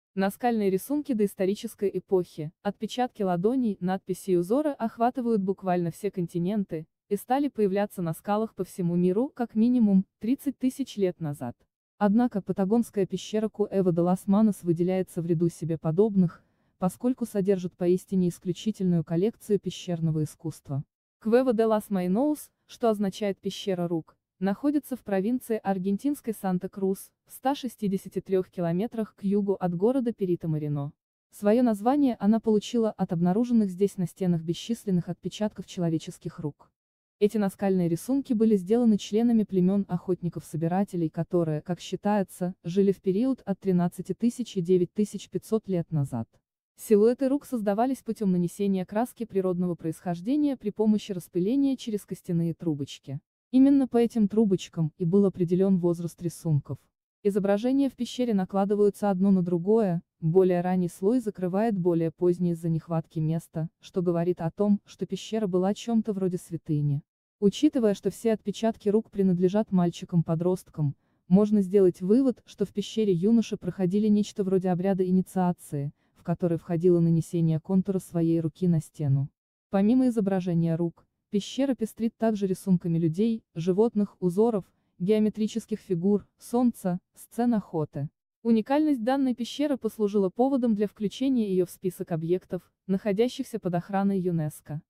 Наскальные рисунки доисторической эпохи, отпечатки ладоней, надписи и узоры охватывают буквально все континенты и стали появляться на скалах по всему миру как минимум 30 тысяч лет назад. Однако патагонская пещера Куэва де лас Манос выделяется в ряду себе подобных, поскольку содержит поистине исключительную коллекцию пещерного искусства. Куэва де лас Майноус, что означает «пещера рук», находится в провинции аргентинской Санта-Крус, в 163 километрах к югу от города Перито-Марино. Свое название она получила от обнаруженных здесь на стенах бесчисленных отпечатков человеческих рук. Эти наскальные рисунки были сделаны членами племен охотников-собирателей, которые, как считается, жили в период от 13 тысяч и 9500 лет назад. Силуэты рук создавались путем нанесения краски природного происхождения при помощи распыления через костяные трубочки. Именно по этим трубочкам и был определен возраст рисунков. Изображения в пещере накладываются одно на другое, более ранний слой закрывает более поздний из-за нехватки места, что говорит о том, что пещера была чем-то вроде святыни. Учитывая, что все отпечатки рук принадлежат мальчикам-подросткам, можно сделать вывод, что в пещере юноши проходили нечто вроде обряда инициации, в который входило нанесение контура своей руки на стену. Помимо изображения рук, пещера пестрит также рисунками людей, животных, узоров, геометрических фигур, солнца, сцен охоты. Уникальность данной пещеры послужила поводом для включения ее в список объектов, находящихся под охраной ЮНЕСКО.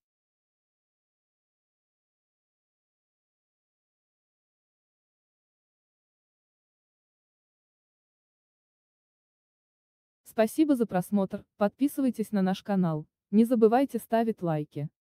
Спасибо за просмотр, подписывайтесь на наш канал, не забывайте ставить лайки.